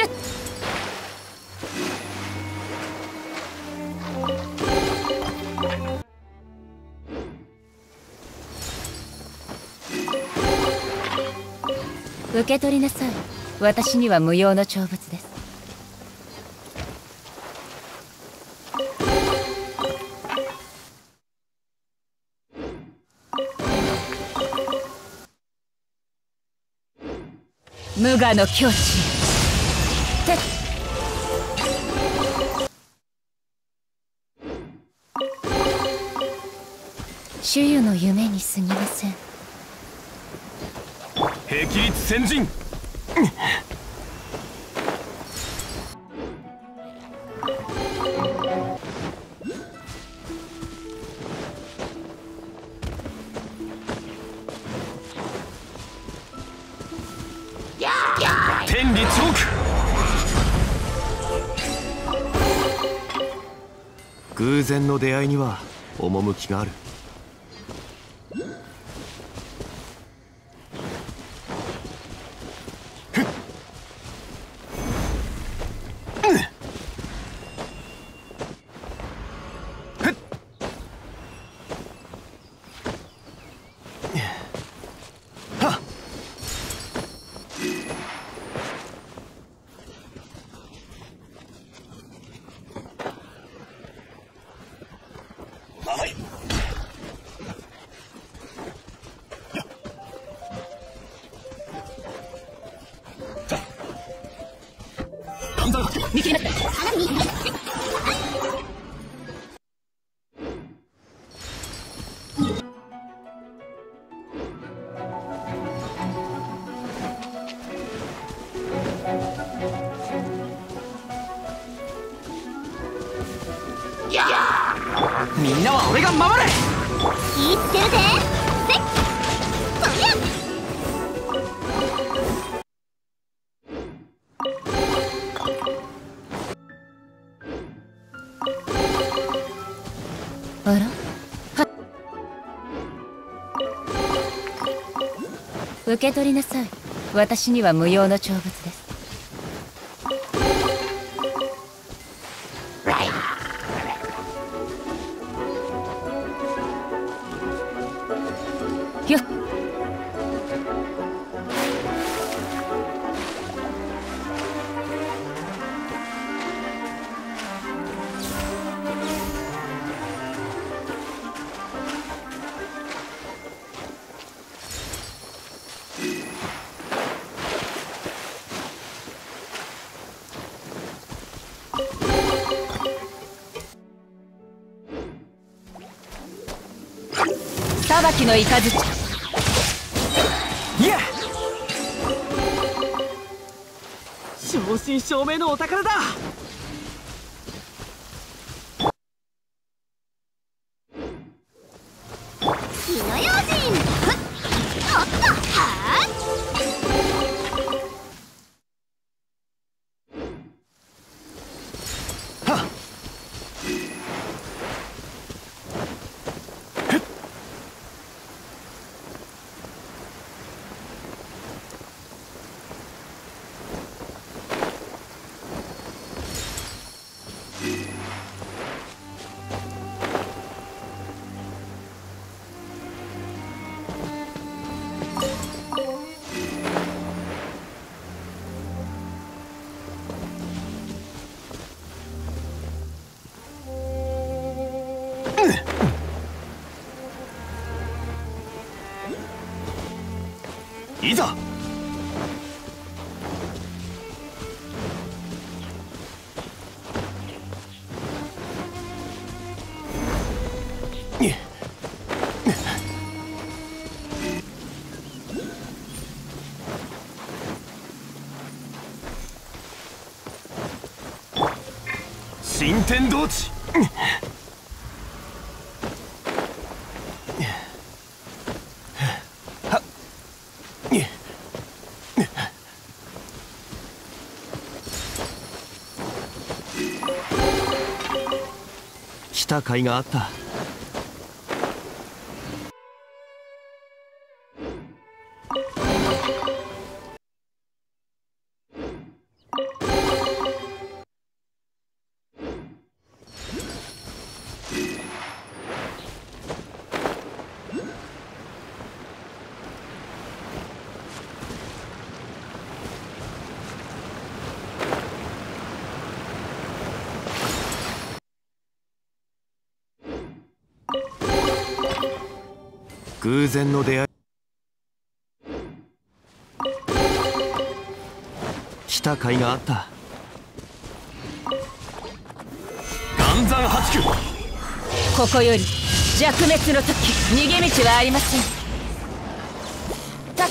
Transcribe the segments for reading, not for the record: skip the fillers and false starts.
ひゅっ。受け取りなさい。私には無用の長物です。無我の境地へ。主湯の夢に過ぎません。 霹靂先陣。天理チョーク。偶然の出会いには趣がある。 見切りました。 みんなは俺が守れ。 気ぃつけるぜ。せっそりゃ。あらは受け取りなさい。私には無用の長物です。ひゅっ。裁きの雷。 いや、正真正銘のお宝だ。 火の用心。ふっ。おっとはっ。はっ。いざ。新天道地。来た甲斐があった。 偶然の出会い。来た甲斐があった。岩山八九。 ここより弱滅の時、逃げ道はありません。たっ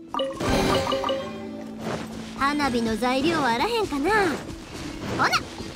花火の材料あらへんかな。ほな